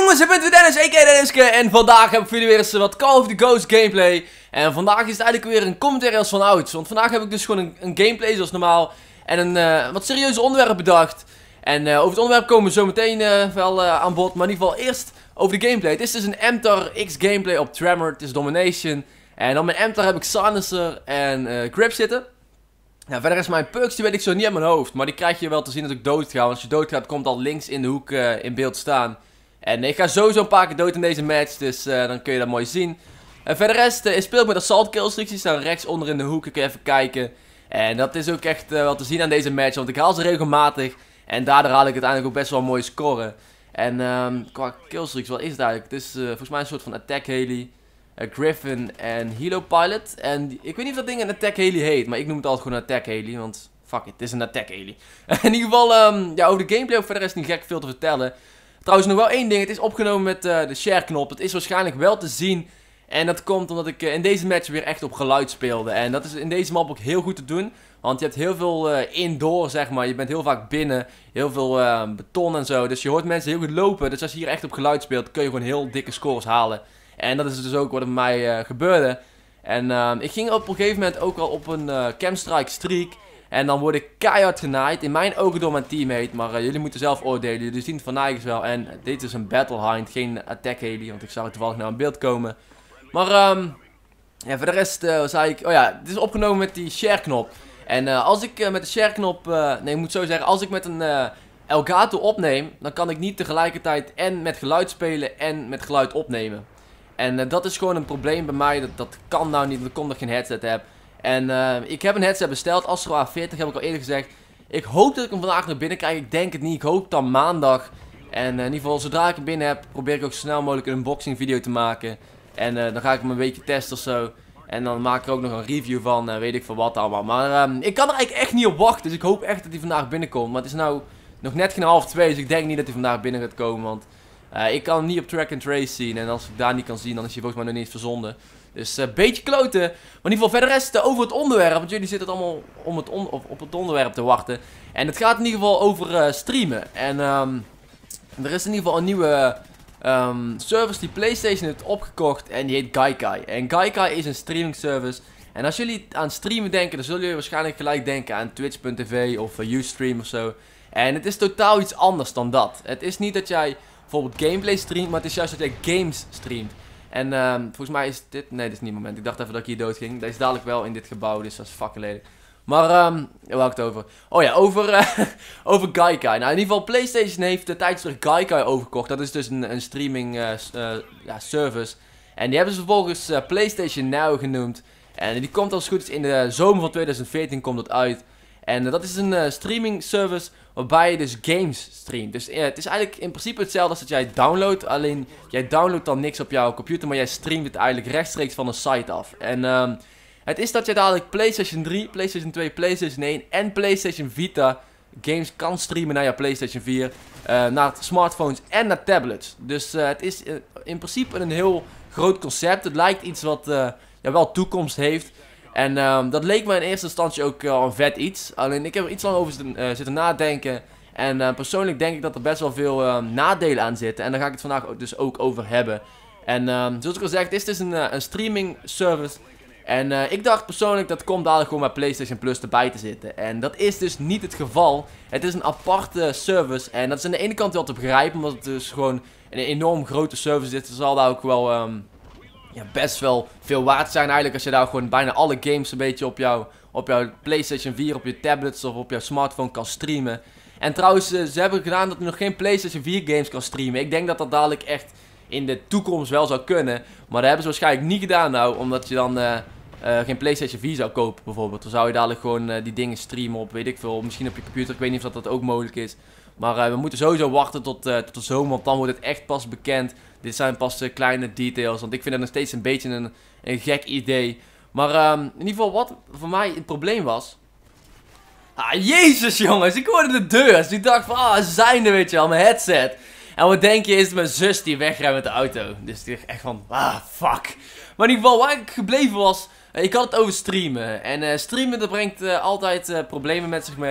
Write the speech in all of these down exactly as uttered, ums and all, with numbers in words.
Jongens, ik ben weer Dennis, a k a Denniske, en vandaag heb ik voor jullie weer eens wat Call of the Ghost gameplay. En vandaag is het eigenlijk weer een commentary als van ouds, want vandaag heb ik dus gewoon een, een gameplay zoals normaal en een uh, wat serieus onderwerp bedacht. En uh, over het onderwerp komen we zo meteen uh, wel uh, aan bod, maar in ieder geval eerst over de gameplay. Het is dus een M T A R X gameplay op Tremor, het is Domination. En dan mijn M T A R heb ik Silencer en uh, Grip zitten. Ja, verder is mijn perks, die weet ik zo niet uit mijn hoofd, maar die krijg je wel te zien dat ik dood ga. Want als je dood gaat, komt al links in de hoek uh, in beeld staan. En ik ga sowieso een paar keer dood in deze match, dus uh, dan kun je dat mooi zien. En verder rest uh, speel ik met assault kills, die staan rechts onder in de hoek, ik kun je even kijken. En dat is ook echt uh, wel te zien aan deze match, want ik haal ze regelmatig. En daardoor haal ik uiteindelijk ook best wel een mooie score. En um, qua killstreaks, wat is het eigenlijk? Het is uh, volgens mij een soort van attack heli, uh, Griffin en Helo Pilot. En die, ik weet niet of dat ding een attack heli heet, maar ik noem het altijd gewoon een attack heli, want fuck it, het is een attack heli. In ieder geval, um, ja, over de gameplay ook verder is niet gek veel te vertellen. Trouwens, nog wel één ding, het is opgenomen met uh, de share knop. Het is waarschijnlijk wel te zien. En dat komt omdat ik uh, in deze match weer echt op geluid speelde. En dat is in deze map ook heel goed te doen. Want je hebt heel veel uh, indoor, zeg maar. Je bent heel vaak binnen. Heel veel uh, beton en zo. Dus je hoort mensen heel goed lopen. Dus als je hier echt op geluid speelt, kun je gewoon heel dikke scores halen. En dat is dus ook wat er bij mij uh, gebeurde. En uh, ik ging op een gegeven moment ook al op een uh, camstrike streak. En dan word ik keihard genaaid. In mijn ogen door mijn teammate. Maar uh, jullie moeten zelf oordelen. Jullie zien het van Nijgens wel. En dit is een battle hind. Geen attack heli. Want ik zag het toevallig nou in beeld komen. Maar um, ja, voor de rest uh, zei ik. Oh ja, dit is opgenomen met die share knop. En uh, als ik uh, met de share knop. Uh, nee, ik moet zo zeggen. Als ik met een uh, Elgato opneem. Dan kan ik niet tegelijkertijd en met geluid spelen. En met geluid opnemen. En uh, dat is gewoon een probleem bij mij. Dat, dat kan nou niet. Want ik kom dat ik geen headset heb. En uh, ik heb een headset besteld, Astro A veertig heb ik al eerder gezegd. Ik hoop dat ik hem vandaag naar binnen krijg, ik denk het niet, ik hoop dan maandag. En uh, in ieder geval, zodra ik hem binnen heb, probeer ik ook zo snel mogelijk een unboxing video te maken. En uh, dan ga ik hem een beetje testen of zo. En dan maak ik er ook nog een review van, uh, weet ik veel wat allemaal. Maar uh, ik kan er eigenlijk echt niet op wachten, dus ik hoop echt dat hij vandaag binnenkomt. Maar het is nou nog net geen half twee, dus ik denk niet dat hij vandaag binnen gaat komen. Want uh, ik kan hem niet op track and trace zien. En als ik daar niet kan zien, dan is hij volgens mij nog niet eens verzonden. Dus een uh, beetje kloten. Maar in ieder geval verder rest uh, over het onderwerp. Want jullie zitten het allemaal om het on op, op het onderwerp te wachten. En het gaat in ieder geval over uh, streamen. En um, er is in ieder geval een nieuwe um, service die PlayStation heeft opgekocht. En die heet Gaikai. En Gaikai is een streaming service. En als jullie aan streamen denken, dan zullen jullie waarschijnlijk gelijk denken aan Twitch punt tv of uh, Ustream of zo. En het is totaal iets anders dan dat. Het is niet dat jij bijvoorbeeld gameplay streamt, maar het is juist dat jij games streamt. En uh, volgens mij is dit... Nee, dit is niet het moment. Ik dacht even dat ik hier dood ging. Deze is dadelijk wel in dit gebouw, dus dat is fucking lelijk. Maar, um, waar had ik het over? Oh ja, over, uh, over Gaikai. Nou, in ieder geval, PlayStation heeft de tijd terug Gaikai overgekocht. Dat is dus een, een streaming uh, uh, ja, service. En die hebben ze vervolgens uh, PlayStation Now genoemd. En die komt als het goed is in de zomer van twintig veertien komt dat uit. En uh, dat is een uh, streaming service waarbij je dus games streamt. Dus uh, het is eigenlijk in principe hetzelfde als dat jij downloadt. Alleen jij downloadt dan niks op jouw computer, maar jij streamt het eigenlijk rechtstreeks van een site af. En um, het is dat je dadelijk PlayStation drie, PlayStation twee, PlayStation één en PlayStation Vita games kan streamen naar je PlayStation vier. Uh, naar smartphones en naar tablets. Dus uh, het is uh, in principe een heel groot concept. Het lijkt iets wat uh, ja, wel toekomst heeft. En um, dat leek me in eerste instantie ook uh, een vet iets. Alleen ik heb er iets lang over zitten, uh, zitten nadenken. En uh, persoonlijk denk ik dat er best wel veel uh, nadelen aan zitten. En daar ga ik het vandaag ook, dus ook over hebben. En um, zoals ik al zei, het is dus een, uh, een streaming service. En uh, ik dacht persoonlijk dat komt dadelijk gewoon bij PlayStation Plus erbij te zitten. En dat is dus niet het geval. Het is een aparte service. En dat is aan de ene kant wel te begrijpen. Omdat het dus gewoon een enorm grote service is. Er zal daar ook wel... Um, Ja, best wel veel waard zijn eigenlijk als je daar gewoon bijna alle games een beetje op, jou, op jouw PlayStation vier, op je tablets of op jouw smartphone kan streamen. En trouwens, ze hebben gedaan dat je nog geen PlayStation vier games kan streamen. Ik denk dat dat dadelijk echt in de toekomst wel zou kunnen. Maar dat hebben ze waarschijnlijk niet gedaan nou, omdat je dan uh, uh, geen PlayStation vier zou kopen bijvoorbeeld. Dan zou je dadelijk gewoon uh, die dingen streamen op, weet ik veel, misschien op je computer. Ik weet niet of dat, dat ook mogelijk is. Maar uh, we moeten sowieso wachten tot, uh, tot de zomer, want dan wordt het echt pas bekend. Dit zijn pas uh, kleine details, want ik vind het nog steeds een beetje een, een gek idee. Maar um, in ieder geval, wat voor mij het probleem was... Ah, jezus jongens, ik hoorde de deur. Dus ik dacht van, ah, ze zijn er, weet je wel, mijn headset. En wat denk je, is het mijn zus die wegrent met de auto. Dus ik dacht echt van, ah, fuck. Maar in ieder geval, waar ik gebleven was, uh, ik had het over streamen. En uh, streamen, dat brengt uh, altijd uh, problemen met zich mee.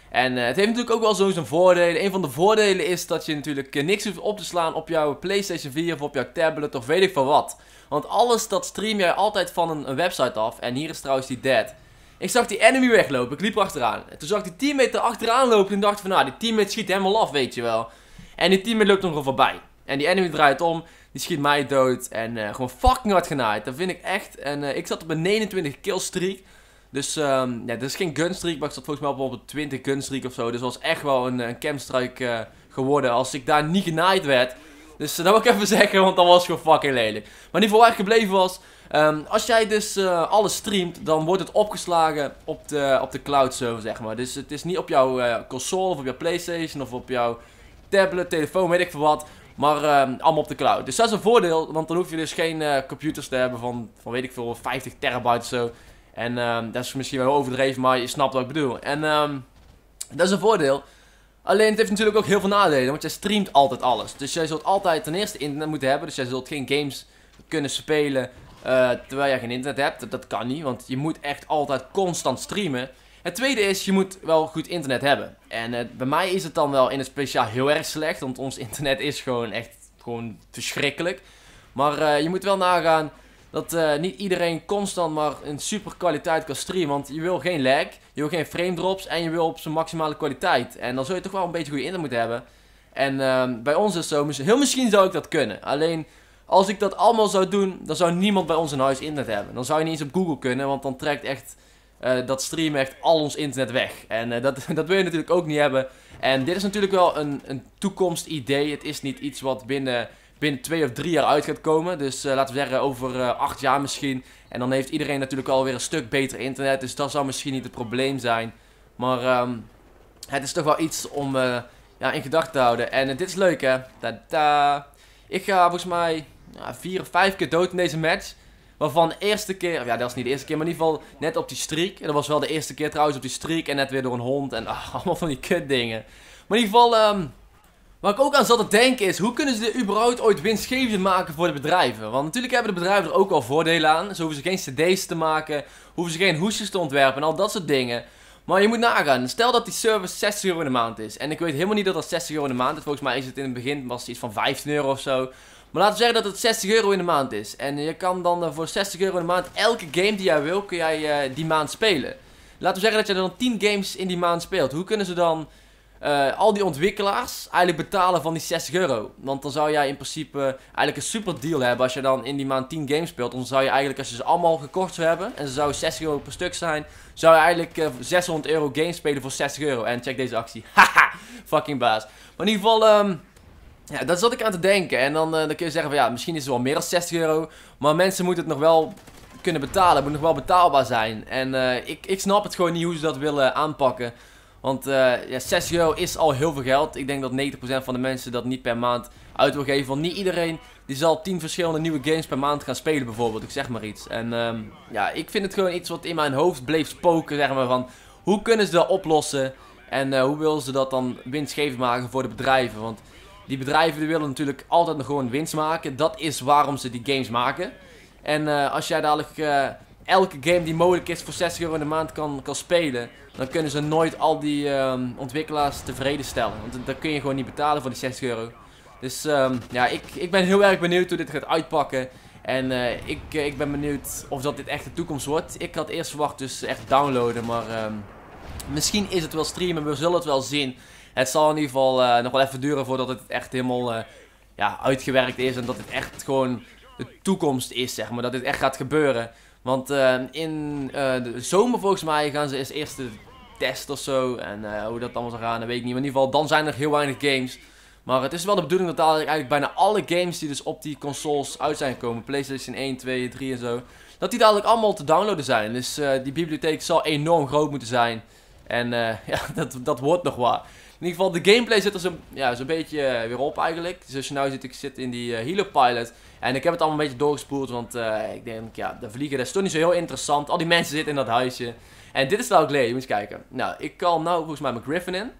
En uh, het heeft natuurlijk ook wel zo zijn voordelen. Een van de voordelen is dat je natuurlijk uh, niks hoeft op te slaan op jouw PlayStation vier of op jouw tablet of weet ik veel wat. Want alles dat stream jij altijd van een, een website af. En hier is trouwens die dead. Ik zag die enemy weglopen, ik liep er achteraan. En toen zag ik die teammate er achteraan lopen en dacht ik van nou, die teammate schiet helemaal af, weet je wel. En die teammate loopt er gewoon voorbij. En die enemy draait om, die schiet mij dood en uh, gewoon fucking hard genaaid. Dat vind ik echt. En uh, ik zat op een negenentwintig kill streak. Dus um, ja, dat is geen gunstreak, maar ik zat volgens mij op een twintig gunstreak of zo. Dus dat was echt wel een, een camstrike uh, geworden als ik daar niet genaaid werd. Dus uh, dat wil ik even zeggen, want dat was gewoon fucking lelijk. Maar in ieder geval waar ik gebleven was, um, als jij dus uh, alles streamt, dan wordt het opgeslagen op de, op de cloud server, zeg maar. Dus het is niet op jouw uh, console of op jouw PlayStation of op jouw tablet, telefoon, weet ik veel wat. Maar um, allemaal op de cloud. Dus dat is een voordeel, want dan hoef je dus geen uh, computers te hebben van, van weet ik veel, vijftig terabyte of zo. En um, dat is misschien wel overdreven, maar je snapt wat ik bedoel. En um, dat is een voordeel. Alleen het heeft natuurlijk ook heel veel nadelen, want jij streamt altijd alles. Dus jij zult altijd ten eerste internet moeten hebben. Dus jij zult geen games kunnen spelen uh, terwijl jij geen internet hebt. Dat, dat kan niet, want je moet echt altijd constant streamen. Het tweede is, je moet wel goed internet hebben. En uh, bij mij is het dan wel in het speciaal heel erg slecht, want ons internet is gewoon echt gewoon verschrikkelijk. Maar uh, je moet wel nagaan dat uh, niet iedereen constant maar een super kwaliteit kan streamen. Want je wil geen lag, je wil geen frame drops en je wil op zijn maximale kwaliteit. En dan zul je toch wel een beetje goede internet moeten hebben. En uh, bij ons is het zo, heel misschien zou ik dat kunnen. Alleen als ik dat allemaal zou doen, dan zou niemand bij ons in huis internet hebben. Dan zou je niet eens op Google kunnen, want dan trekt echt uh, dat streamen echt al ons internet weg. En uh, dat, dat wil je natuurlijk ook niet hebben. En dit is natuurlijk wel een, een toekomstidee. Het is niet iets wat binnen... binnen twee of drie jaar uit gaat komen. Dus uh, laten we zeggen over uh, acht jaar misschien. En dan heeft iedereen natuurlijk alweer een stuk beter internet. Dus dat zou misschien niet het probleem zijn. Maar um, het is toch wel iets om uh, ja, in gedachten te houden. En uh, dit is leuk hè. Tada. Ik ga volgens mij ja, vier of vijf keer dood in deze match. Waarvan de eerste keer, ja dat was niet de eerste keer, maar in ieder geval net op die streak. En dat was wel de eerste keer trouwens op die streak. En net weer door een hond en uh, allemaal van die kut dingen. Maar in ieder geval... Um, Waar ik ook aan zat te denken is, hoe kunnen ze dit überhaupt ooit winstgevend maken voor de bedrijven? Want natuurlijk hebben de bedrijven er ook al voordelen aan. Ze hoeven ze geen cd's te maken, hoeven ze geen hoesjes te ontwerpen en al dat soort dingen. Maar je moet nagaan, stel dat die service zestig euro in de maand is. En ik weet helemaal niet dat dat zestig euro in de maand is. Volgens mij is het in het begin was het iets van vijftien euro of zo. Maar laten we zeggen dat het zestig euro in de maand is. En je kan dan voor zestig euro in de maand elke game die jij wil, kun jij uh, die maand spelen. Laten we zeggen dat je dan tien games in die maand speelt. Hoe kunnen ze dan... Uh, al die ontwikkelaars eigenlijk betalen van die zestig euro. Want dan zou jij in principe eigenlijk een super deal hebben als je dan in die maand tien games speelt. Dan zou je eigenlijk, als je ze allemaal gekocht zou hebben en ze zouden zestig euro per stuk zijn, zou je eigenlijk uh, zeshonderd euro games spelen voor zestig euro. En check deze actie. Haha, fucking baas. Maar in ieder geval, um, ja, daar zat ik aan te denken. En dan, uh, dan kun je zeggen van ja, misschien is het wel meer dan zestig euro. Maar mensen moeten het nog wel kunnen betalen. Het moet nog wel betaalbaar zijn. En uh, ik, ik snap het gewoon niet hoe ze dat willen aanpakken. Want uh, ja, zestig euro is al heel veel geld. Ik denk dat negentig procent van de mensen dat niet per maand uit wil geven. Want niet iedereen die zal tien verschillende nieuwe games per maand gaan spelen bijvoorbeeld. Ik zeg maar iets. En um, ja, ik vind het gewoon iets wat in mijn hoofd bleef spoken. Zeg maar van, hoe kunnen ze dat oplossen? En uh, hoe willen ze dat dan winstgevend maken voor de bedrijven? Want die bedrijven die willen natuurlijk altijd nog gewoon winst maken. Dat is waarom ze die games maken. En uh, als jij dadelijk... Uh, elke game die mogelijk is voor zestig euro in de maand kan, kan spelen, dan kunnen ze nooit al die um, ontwikkelaars tevreden stellen. Want dat kun je gewoon niet betalen voor die zestig euro. Dus um, ja, ik, ik ben heel erg benieuwd hoe dit gaat uitpakken. En uh, ik, uh, ik ben benieuwd of dat dit echt de toekomst wordt. Ik had eerst verwacht dus echt downloaden, maar um, misschien is het wel streamen, we zullen het wel zien. Het zal in ieder geval uh, nog wel even duren voordat het echt helemaal uh, ja, uitgewerkt is. En dat het echt gewoon de toekomst is, zeg maar. Dat dit echt gaat gebeuren. Want uh, in uh, de zomer volgens mij gaan ze eens eerst de test of zo. En uh, hoe dat allemaal zal gaan, dat weet ik niet. Maar in ieder geval, dan zijn er heel weinig games. Maar het is wel de bedoeling dat eigenlijk bijna alle games die dus op die consoles uit zijn gekomen. PlayStation één, twee, drie en zo. Dat die dadelijk allemaal te downloaden zijn. Dus uh, die bibliotheek zal enorm groot moeten zijn. En uh, ja, dat, dat wordt nog waar. In ieder geval, de gameplay zit er zo'n ja, zo'n beetje uh, weer op eigenlijk. Dus als je nou ziet, ik zit in die uh, Halo Pilot. En ik heb het allemaal een beetje doorgespoeld, want uh, ik denk, ja, de vliegen, dat is toch niet zo heel interessant. Al die mensen zitten in dat huisje. En dit is nou ook leuk, je moet eens kijken. Nou, ik kan nou volgens mij mijn Griffin in.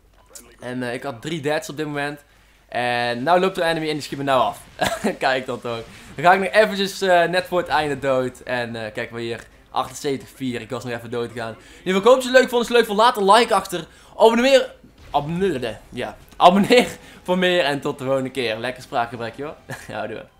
En uh, ik had drie deads op dit moment. En nou loopt de enemy en die schiet me nou af. Kijk dan toch. Dan ga ik nog eventjes uh, net voor het einde dood. En uh, kijk we hier. achtenzeventig vier. Ik was nog even doodgegaan. In ieder geval, ik hoop dat je het leuk vond. Als je het leuk vond, laat een like achter. Abonneer. Abonneer. Ja. Abonneer voor meer. En tot de volgende keer. Lekker spraakgebrek, joh. Ja, doen we.